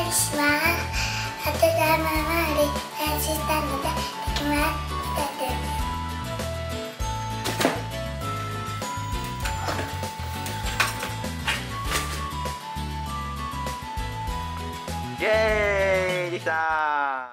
しは当てたままり練習したのでできます。 イエーイ、できたー。